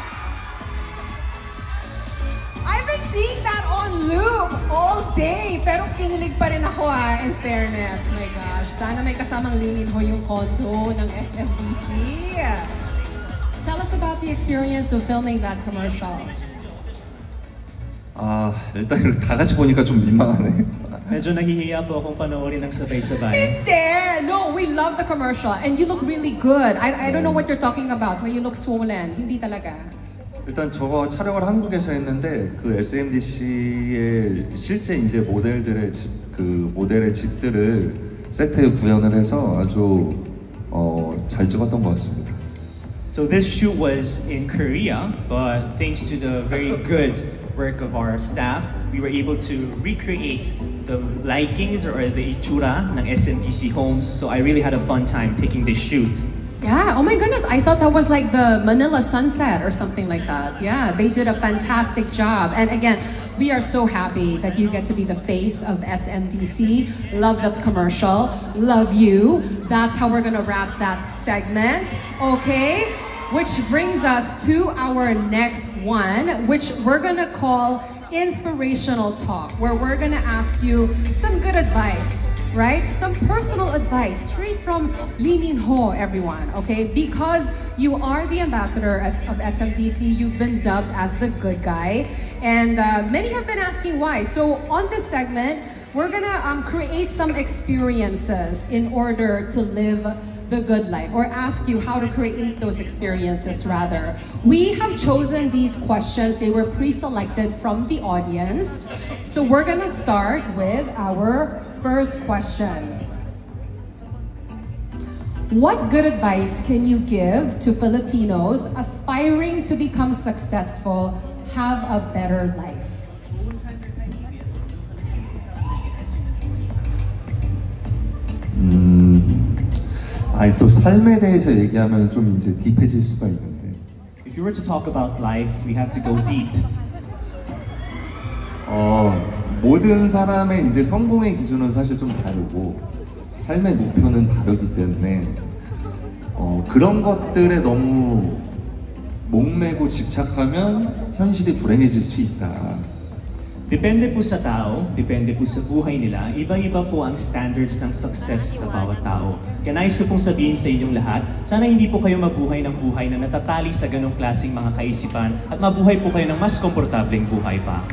I've been seeing that on loop all day, pero kinilig pa rin ako ah, in fairness. My gosh, sana may kasamang Lee Min-ho yung condo ng S M D C. Tell us about the experience of filming that commercial. 아, 일단 이렇게 다 같이 보니까 좀 민망하네. Medyo nahihiya po akong panoorin ng sabay-sabay. Hindi! No, we love the commercial and you look really good. I, I don't know what you're talking about when you look swollen. Hindi talaga. 일단 저거 촬영을 한국에서 했는데 그 에스엠디씨의 실제 이제 모델들의 집, 그 모델의 집들을 세트에 구현을 해서 아주 어, 잘 찍었던 것 같습니다. So this shoot was in Korea, but thanks to the very good work of our staff, we were able to recreate the likings or the itsura ng S M D C homes. So I really had a fun time taking this shoot. Yeah, oh my goodness, I thought that was like the Manila sunset or something like that. Yeah, they did a fantastic job. And again, we are so happy that you get to be the face of S M D C. Love the commercial, love you. That's how we're gonna wrap that segment, okay? Which brings us to our next one, which we're gonna call Inspirational Talk, where we're gonna ask you some good advice, right? Some personal advice straight from Lee Min-ho, everyone, okay? Because you are the ambassador of S M D C, you've been dubbed as the good guy, and uh, many have been asking why. So on this segment, we're gonna um, create some experiences in order to live the good life, or ask you how to create those experiences rather. We have chosen these questions. They were pre-selected from the audience. So we're gonna start with our first question. What good advice can you give to Filipinos aspiring to become successful, have a better life? 아니 또 삶에 대해서 얘기하면 좀 이제 딥해질 수가 있는데. If you were to talk about life, we have to go deep. 어 모든 사람의 이제 성공의 기준은 사실 좀 다르고 삶의 목표는 다르기 때문에 어 그런 것들에 너무 목매고 집착하면 현실이 불행해질 수 있다. Depende po sa tao, depende po sa buhay nila, iba-iba po ang standards ng success sa bawat tao. Kaya nais ko pong sabihin sa inyong lahat, sana hindi po kayo mabuhay ng buhay na natatali sa ganong klaseng mga kaisipan at mabuhay po kayo ng mas komportableng buhay pa.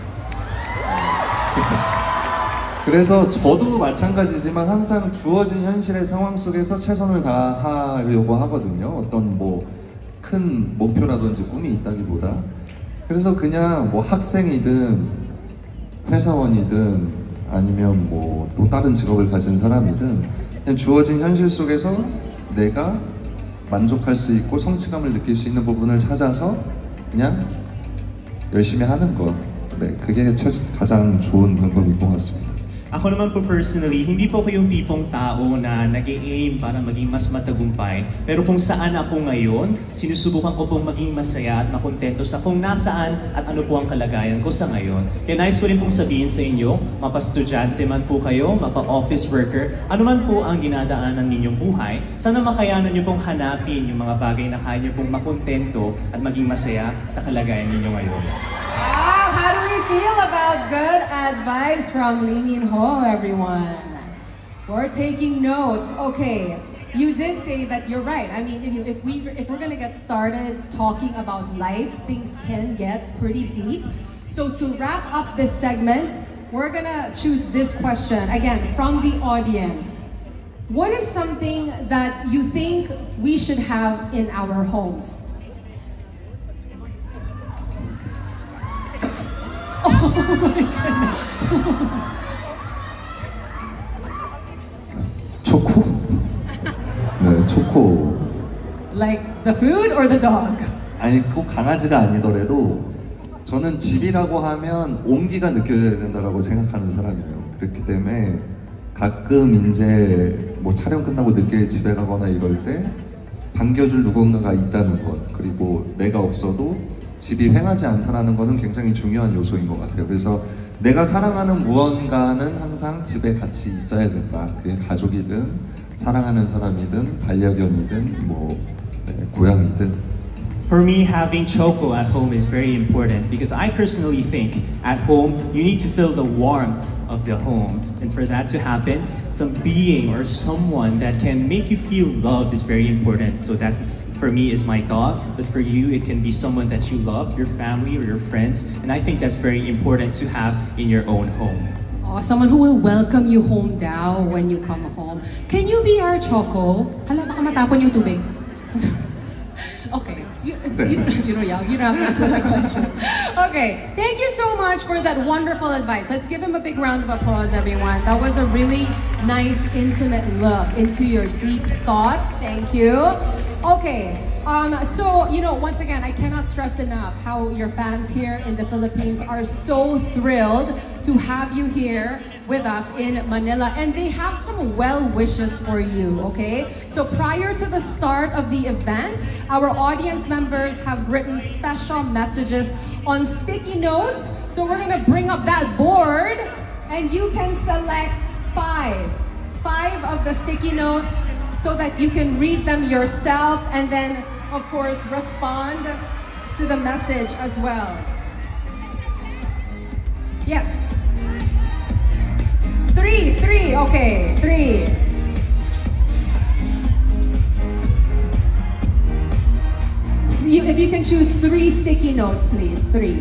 그래서 저도 마찬가지지만 항상 주어진 현실의 상황 속에서 최선을 다하려고 하거든요. 어떤 뭐 큰 목표라든지 꿈이 있다기보다. 그래서 그냥 뭐 학생이든 회사원이든 아니면 뭐 또 다른 직업을 가진 사람이든 그냥 주어진 현실 속에서 내가 만족할 수 있고 성취감을 느낄 수 있는 부분을 찾아서 그냥 열심히 하는 것. 네, 그게 최소 가장 좋은 방법인 것 같습니다. Ako naman po personally, hindi po ko yung tipong tao na nag-e-aim para maging mas matagumpay. Pero kung saan ako ngayon, sinusubukan ko pong maging masaya at makontento sa kung nasaan at ano po ang kalagayan ko sa ngayon. Kaya nais ko rin pong sabihin sa inyo, mapa-estudyante man po kayo, mapa-office worker, ano man po ang dinadaanan ninyong buhay, sana makayanan nyo pong hanapin yung mga bagay na kaya nyo pong makontento at maging masaya sa kalagayan ninyo ngayon. Wow, how do we feel about good advice from Lee Min-ho, everyone? We're taking notes. Okay, you did say that you're right. I mean, if, if, we, if we're gonna get started talking about life, things can get pretty deep. So to wrap up this segment, we're gonna choose this question, again, from the audience. What is something that you think we should have in our homes? Oh my goodness. 초코? 네, 초코. Like the food or the dog? 아니, 꼭 강아지가 아니더라도 저는 집이라고 하면 온기가 느껴져야 된다고 생각하는 사람이에요. 그렇기 때문에 가끔 이제 뭐 촬영 끝나고 늦게 집에 가거나 이럴 때 반겨줄 누군가가 있다는 것, 그리고 내가 없어도 집이 횡하지 않다는 것은 굉장히 중요한 요소인 것 같아요. 그래서 내가 사랑하는 무언가는 항상 집에 같이 있어야 된다. 그게 가족이든 사랑하는 사람이든 반려견이든 뭐 네, 고양이든. For me, having Choco at home is very important because I personally think at home you need to feel the warmth of the home, and for that to happen, some being or someone that can make you feel loved is very important. So that for me is my dog, but for you it can be someone that you love, your family or your friends, and I think that's very important to have in your own home. Oh, someone who will welcome you home daw when you come home. Can you be our Choco? Hala, baka matapon yung tubig. Okay. You, you, you, know, you don't have to answer that question. Okay, thank you so much for that wonderful advice. Let's give him a big round of applause, everyone. That was a really nice, intimate look into your deep thoughts. Thank you. Okay, um, so, you know, once again, I cannot stress enough how your fans here in the Philippines are so thrilled to have you here with us in Manila, and they have some well wishes for you, okay? So prior to the start of the event, our audience members have written special messages on sticky notes. So we're gonna bring up that board and you can select five, five of the sticky notes so that you can read them yourself and then, of course, respond to the message as well. Yes. Three, three, okay, three. You, if you can choose three sticky notes, please, three.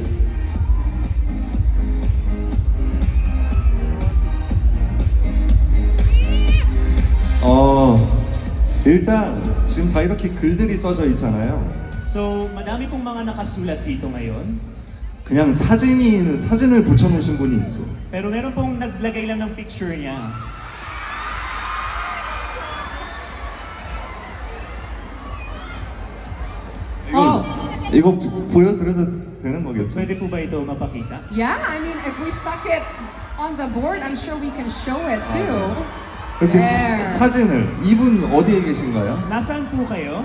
어, 일단 지금 다 이렇게 글들이 써져 있잖아요. So, madami pong mga nakasulat dito ngayon. 그냥 사진이, 사진을 붙여놓으신 분이 있어요. Pero meron pong naglagay lang ng picture niya. 이거, 이거 보여드려도 되는 거겠죠? Pwede po ba ito mapakita? Yeah, I mean, if we stuck it on the board, I'm sure we can show it too. 이렇게 There. 사, 사진을, 이분 어디에 계신가요? Nasaan po kayo?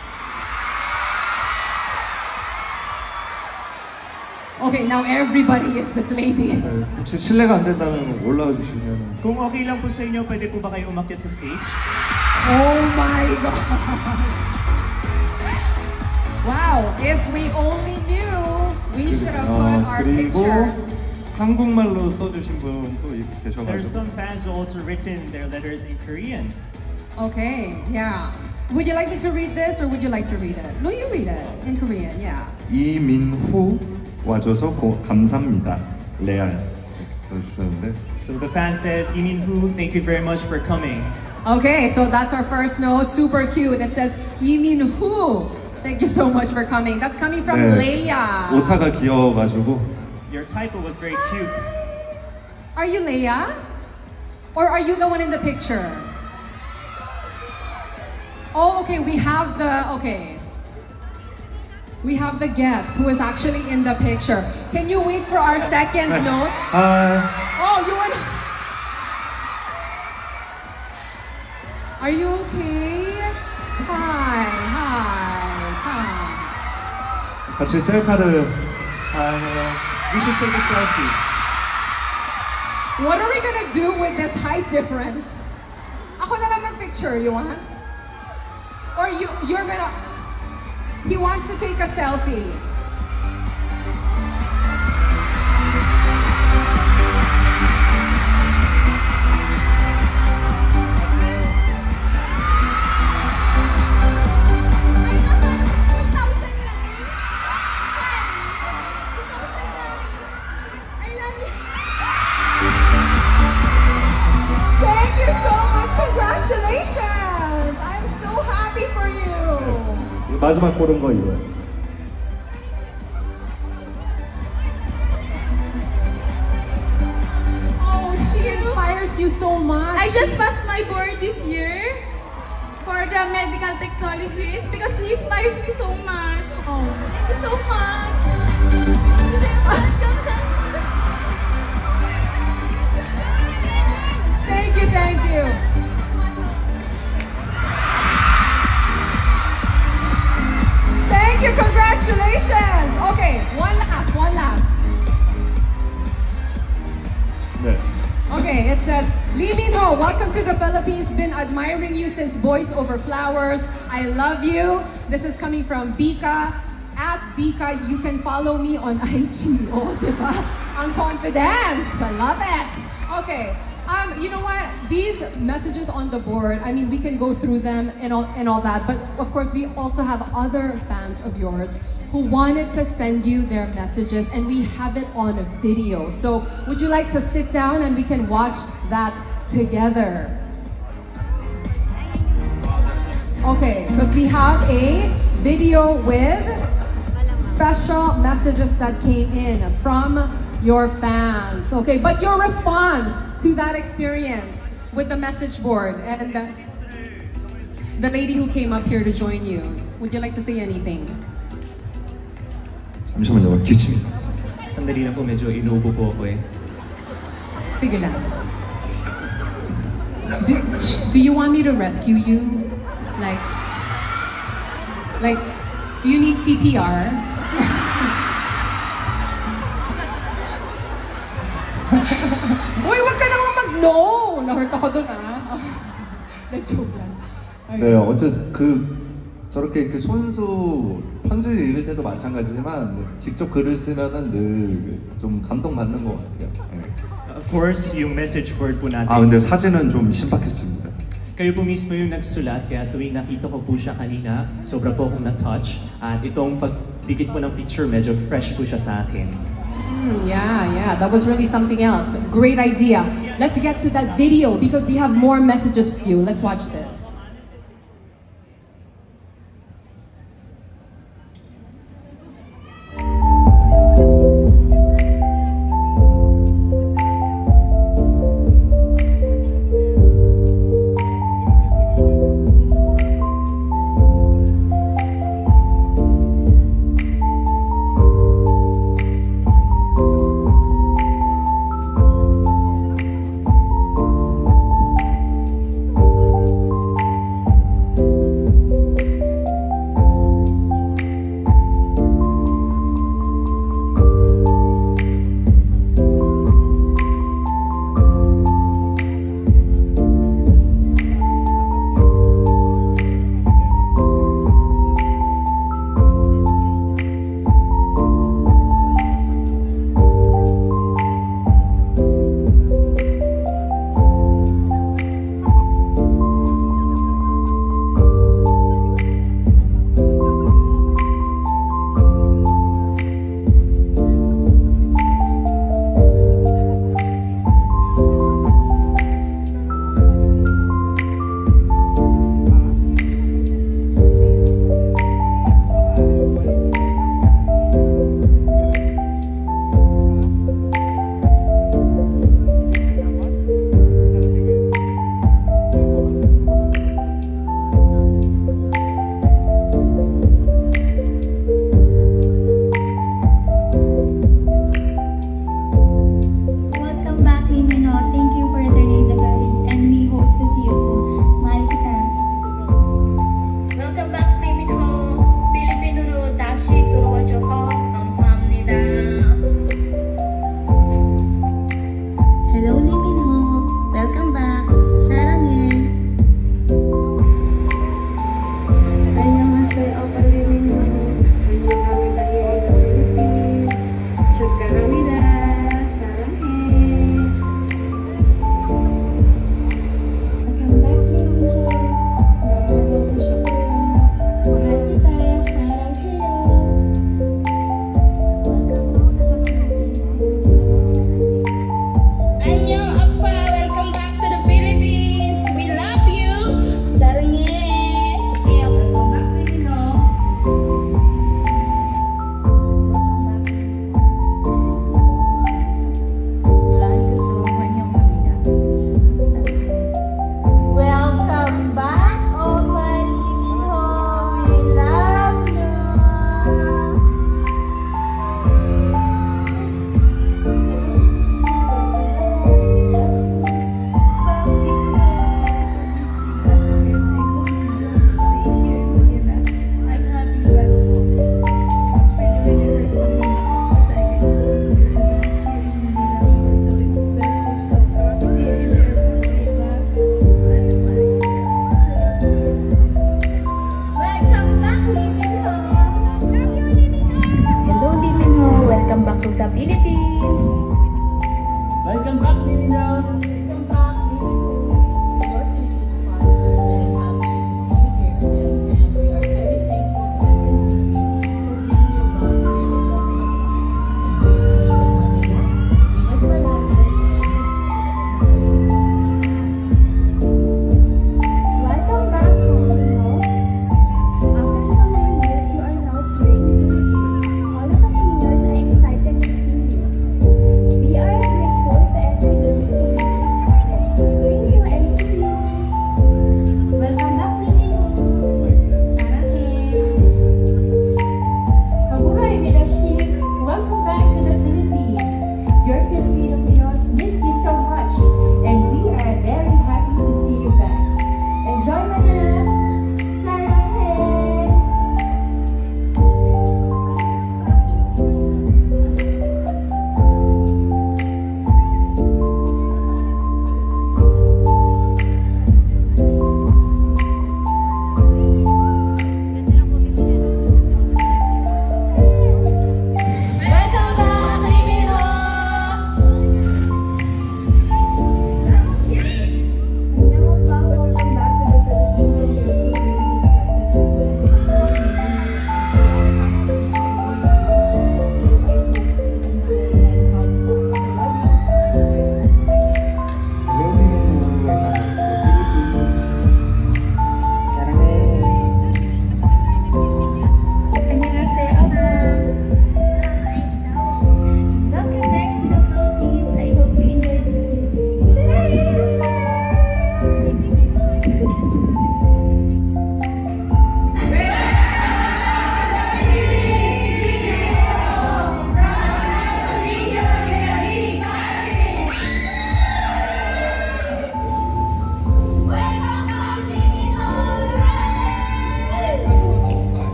Okay, now everybody is this lady. 네, 혹시 실례가 안 된다면 올라와 주시면. Kung okay lang po sa inyo, pwede po ba kayo umakyat sa stage? Oh my God. Wow, if we only knew, we should have put our 그리고 pictures. 한국말로 써주신 분도 계셔가지고. There's some fans who also written their letters in Korean. Okay, yeah. Would you like me to read this or would you like to read it? No, you read it in Korean, yeah. 이민후 와줘서 고, 감사합니다. 레알 이렇게 써주셨는데. So the fan said, Iminhu, thank you very much for coming. Okay, so that's our first note, super cute. It says, Yimin-hu. Thank you so much for coming. That's coming from 네, Leia. 오타가 귀여워가지고. Your typo was very cute. Are you Leia? Or are you the one in the picture? Oh, okay, we have the, okay. We have the guest who is actually in the picture. Can you wait for our second note? 아, Oh, you want? Are you okay? Hi, hi, hi. 같이 셀카를. 아, We should take a selfie. What are we gonna do with this height difference? Ako na lang mag-picture, you want? Or you, you're gonna... He wants to take a selfie. Thank you so much. Congratulations. 마지막 고른 거 이거예요. Oh, she inspires you so much. I just passed my board this year for the medical technologies because he inspires me so much. Oh. Thank you so much. Thank you so much. Kamsahamnida. Thank you, thank you. Thank you, congratulations. Okay, one last, one last. 네. Okay, it says, Lee Min-ho, welcome to the Philippines. Been admiring you since Boys Over Flowers. I love you. This is coming from Bika. At Bika, you can follow me on I G. Oh, diba? Ang confidence. I love it. Okay. Um, you know what? These messages on the board, I mean, we can go through them and all, and all that, but of course, we also have other fans of yours who wanted to send you their messages, and we have it on a video. So, would you like to sit down and we can watch that together? Okay, because we have a video with special messages that came in from your fans. Okay, but your response to that experience with the message board and the, the lady who came up here to join you, would you like to say anything? 잠시만요, 기침이. Sandali lang po, medyo inuubo po ako eh. Sige lang. Do, do you want me to rescue you? Like, like, do you need C P R? Uy, wag ka naman mag-no! Na-hurt ako dun ah. Nag-joke lang. Okay. 네, 어쨌든 그 저렇게 이렇게 손수 편지를 읽을 때도 마찬가지지만 직접 글을 쓰면은 늘 좀 감동받는 것 같아요. 네. Of course, yung message board po natin. 아 근데 사진은 좀 신박했습니다. Kayo po mismo yung nagsulat, kaya tuwing nakita ko po siya kanina, sobra po akong na-touch. At itong pagdikit po ng picture, medyo fresh po siya sa akin. Mm, yeah, yeah, that was really something else. Great idea. Let's get to that video because we have more messages for you. Let's watch this.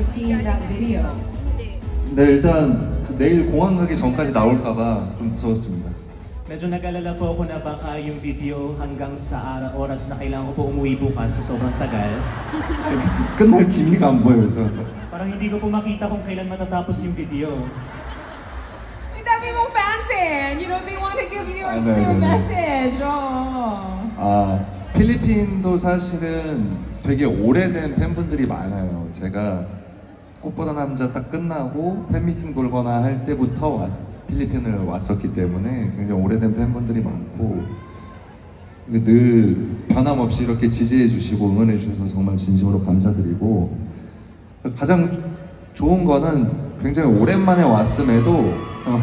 seeing that video? 네, 일단 그 내일 공항 가기 전까지 나올까봐 좀 무서웠습니다. Medyo nag-alala po ako na baka yung video hanggang sa ara- oras na kailangan ko po umuwi bukas sa sobrang tagal. 끝날 기미가 안 보여서. Parang hindi ko po makita kung kailan matatapos yung video. Ang dami mong fans eh. You know, they want to give you 아, 네, their 네, 네. message. Oh. 아, 필리핀도 사실은 되게 오래된 팬분들이 많아요. 제가 꽃보다 남자 딱 끝나고 팬미팅 돌거나 할 때부터 왔, 필리핀을 왔었기 때문에 굉장히 오래된 팬분들이 많고 늘 변함없이 이렇게 지지해 주시고 응원해 주셔서 정말 진심으로 감사드리고 가장 좋은 거는 굉장히 오랜만에 왔음에도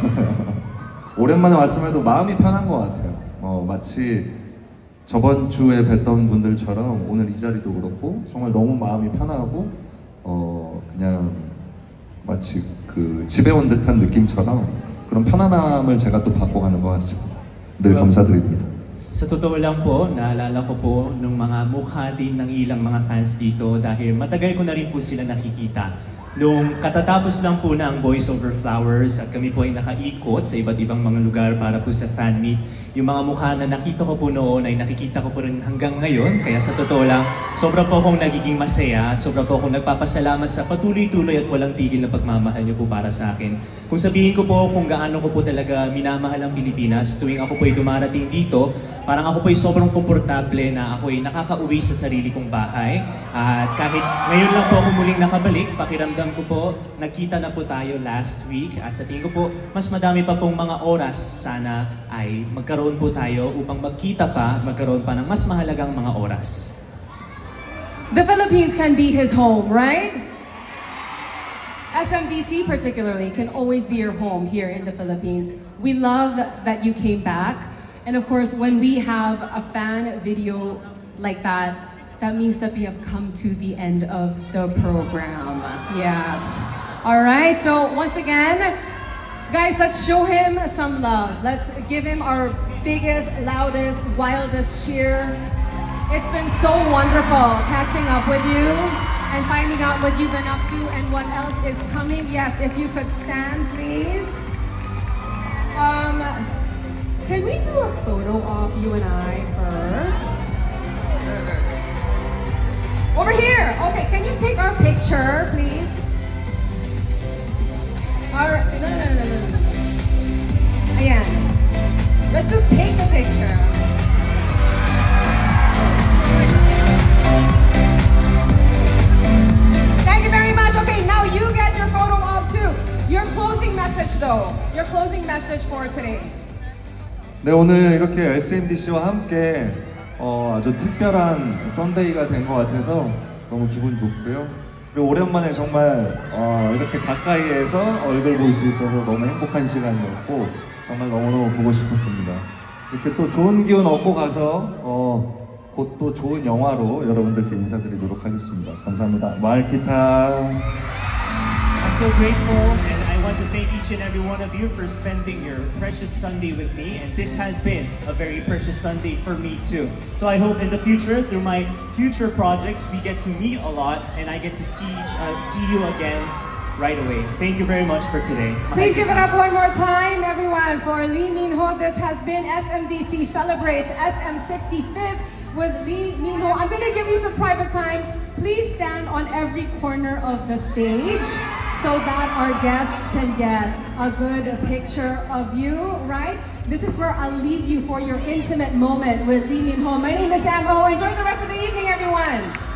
오랜만에 왔음에도 마음이 편한 것 같아요. 어, 마치 저번 주에 뵀던 분들처럼 오늘 이 자리도 그렇고 정말 너무 마음이 편하고 어 그냥 마치 그 집에 온 듯한 느낌처럼 그런 편안함을 제가 또 받고 가는 것 같습니다. 늘 감사드립니다. Sa totoo lang po, naalala ko po ng mga mukha din ng ilang mga fans dito dahil matagal ko na rin po sila nakikita. Noong katatapos lang po ng Boys Over Flowers at kami po ay nakaikot sa iba't ibang mga lugar para po sa fan meet, yung mga mukha na nakita ko po noon ay nakikita ko po rin hanggang ngayon. Kaya sa totoo lang, sobra po akong nagiging masaya at sobra po akong nagpapasalamat sa patuloy-tuloy at walang tigil na pagmamahal niyo po para sa akin. Kung sabihin ko po kung gaano ko po talaga minamahal ang Pilipinas, tuwing ako po ay dumarating dito, parang ako po ay sobrang komportable na ako ay nakakauwi sa sarili kong bahay. At kahit ngayon lang po ako muling nakabalik, pakiramdam ko po, nagkita na po tayo last week. At sa tingin ko po, mas madami pa pong mga oras sana ay magkaroon po tayo upang magkita pa, magkaroon pa ng mas mahalagang mga oras. The Philippines can be his home, right? S M D C particularly can always be your home here in the Philippines. We love that you came back. And of course, when we have a fan video like that, that means that we have come to the end of the program. Yes. All right, so once again, guys, let's show him some love. Let's give him our biggest, loudest, wildest cheer. It's been so wonderful catching up with you and finding out what you've been up to and what else is coming. Yes, if you could stand, please. Um, can we do a photo of you and I first? Over here. Okay, can you take our picture, please? Our, no, no, no, no, no, no. Ayan. Let's just take the picture. Thank you very much. Okay, now you get your photo op too. Your closing message though. Your closing message for today. 네, 오늘 이렇게 에스엠디씨와 함께 어, 아주 특별한 썬데이가 된 것 같아서 너무 기분 좋고요. 그리고 오랜만에 정말 어, 이렇게 가까이에서 얼굴 볼 수 있어서 너무 행복한 시간이었고 정말 너무너무 보고 싶었습니다. 이렇게 또 좋은 기운 얻고 가서 어, 곧 또 좋은 영화로 여러분들께 인사드리도록 하겠습니다. 감사합니다. 마을키타. I'm so grateful and I want to thank each and every one of you for spending your precious Sunday with me, and this has been a very precious Sunday for me too. So I hope in the future, through my future projects, we get to meet a lot and I get to see each, uh, see you again right away. Thank you very much for today. Please give it up one more time, everyone, for Lee Min-ho. This has been S M D C Celebrates S M sixty-fifth with Lee Min-ho. I'm going to give you some private time. Please stand on every corner of the stage so that our guests can get a good picture of you, right? This is where I'll leave you for your intimate moment with Lee Min-ho. My name is Sam Oh. Enjoy the rest of the evening, everyone.